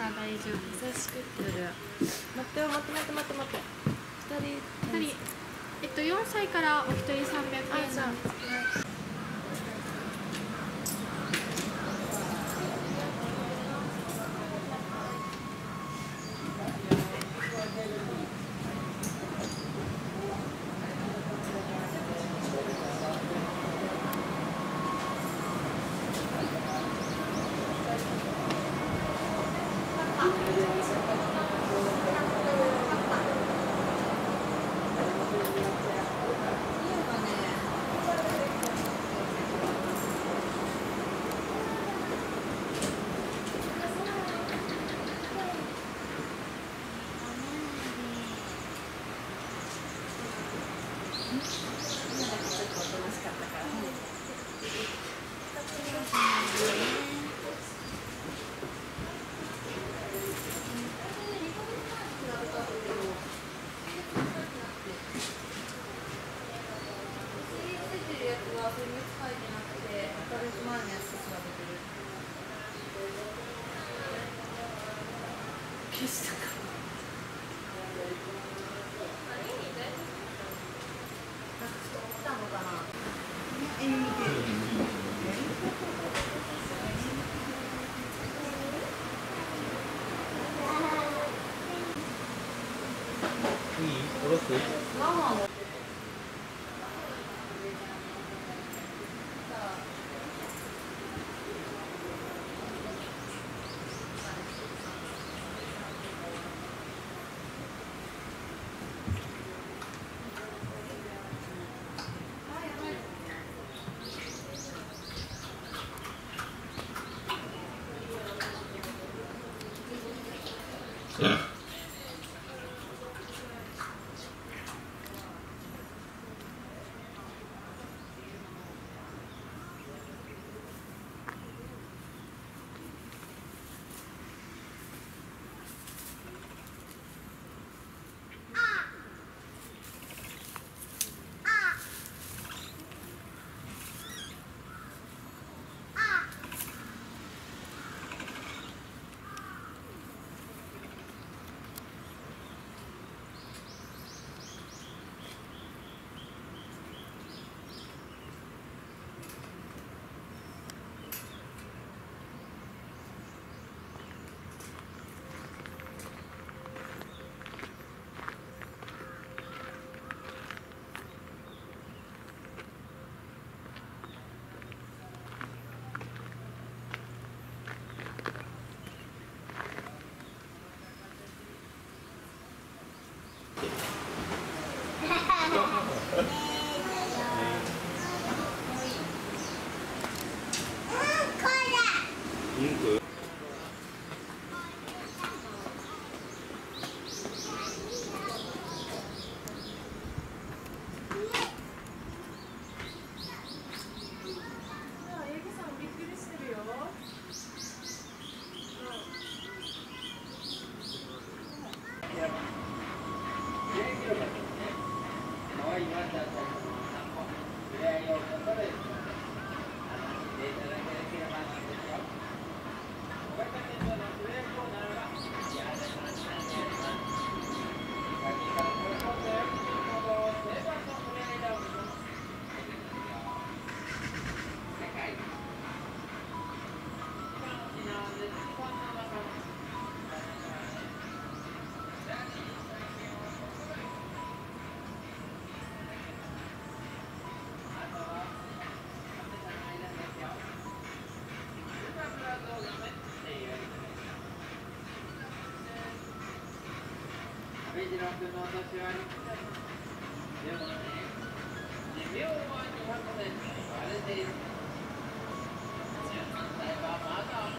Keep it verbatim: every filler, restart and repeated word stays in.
ら大丈夫。 優しくってる。待ってよ、待って待って待って待って。二人。 二人。えっと四歳からお一人三百円なんですけど。 消したか。来たのかな。 いい？下ろす？ ママも。 ベジラン君のお年はでもね、寿命はにひゃくねんと言われている。じゅうさんさいはまだ